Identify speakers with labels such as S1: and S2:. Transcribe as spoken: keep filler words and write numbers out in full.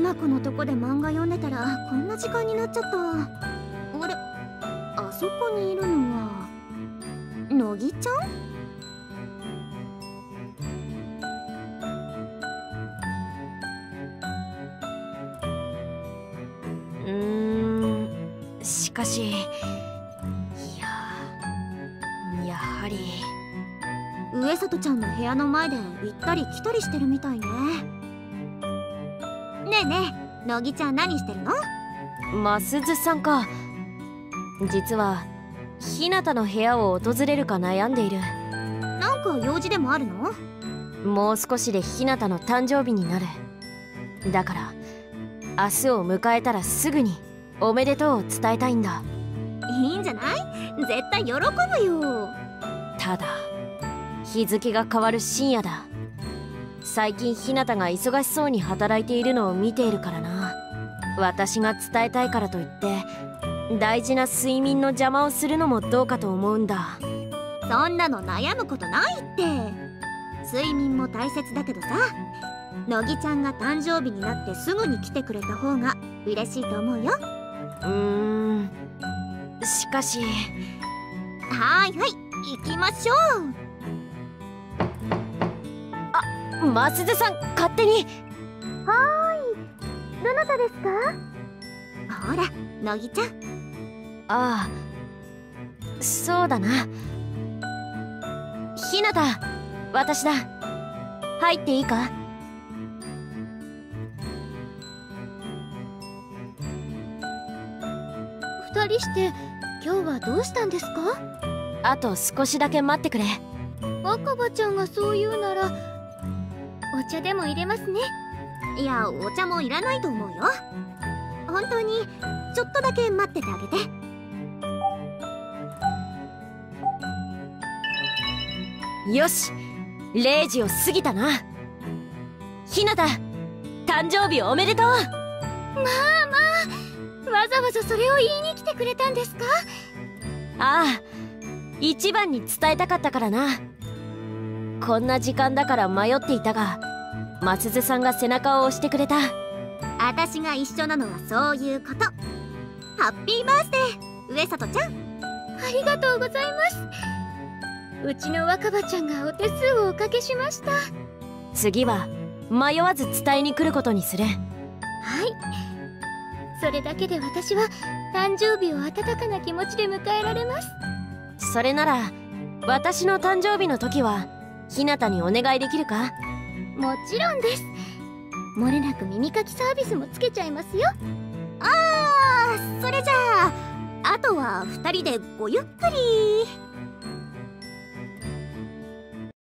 S1: マコのとこで漫画読んでたらこんな時間になっちゃった。あれ、あそこにいるのは乃木ちゃん？
S2: うーん、しかし、いや、やはり
S1: 上里ちゃんの部屋の前で行ったり来たりしてるみたいね。ねえねえ、乃木ちゃん何してるの？
S2: ますずさんか。実はひなたの部屋を訪れるか悩んでいる。
S1: なんか用事でもあるの？
S2: もう少しでひなたの誕生日になる。だから明日を迎えたらすぐにおめでとうを伝えたいんだ。
S1: いいんじゃない？絶対喜ぶよ。
S2: ただ日付が変わる深夜だ。最近ひなたが忙しそうに働いているのを見ているからな。私が伝えたいからといって大事な睡眠の邪魔をするのもどうかと思うんだ。
S1: そんなの悩むことないって。睡眠も大切だけどさ、乃木ちゃんが誕生日になってすぐに来てくれた方が嬉しいと思うよ。
S2: うーん、しかし。
S1: はいはい、行きましょう。
S2: あ、ますずさん勝手に。
S1: はーい、どなたですか？ほら乃木ちゃん。
S2: ああ、そうだな。ひなた、私だ。入っていいか？
S1: 二人して今日はどうしたんですか？
S2: あと少しだけ待ってくれ。
S1: 若葉ちゃんがそう言うならお茶でも入れますね。いや、お茶もいらないと思うよ。本当にちょっとだけ待っててあげて。
S2: よし、れいじを過ぎたな。ひなた、誕生日おめでとう。まあ
S1: まあ、わざわざそれを言いに来てくれたんですか？
S2: ああ、一番に伝えたかったからな。こんな時間だから迷っていたが、ますずさんが背中を押してくれた。
S1: 私が一緒なのはそういうこと。ハッピーバースデー、上里ちゃん。ありがとうございます。うちの若葉ちゃんがお手数をおかけしました。
S2: 次は迷わず伝えに来ることにする。
S1: はい、それだけで私は誕生日を温かな気持ちで迎えられます。
S2: それなら私の誕生日の時はひなたにお願いできるか？
S1: もちろんです。漏れなく耳かきサービスもつけちゃいますよ。あー、それじゃああとはふたりでごゆっくり。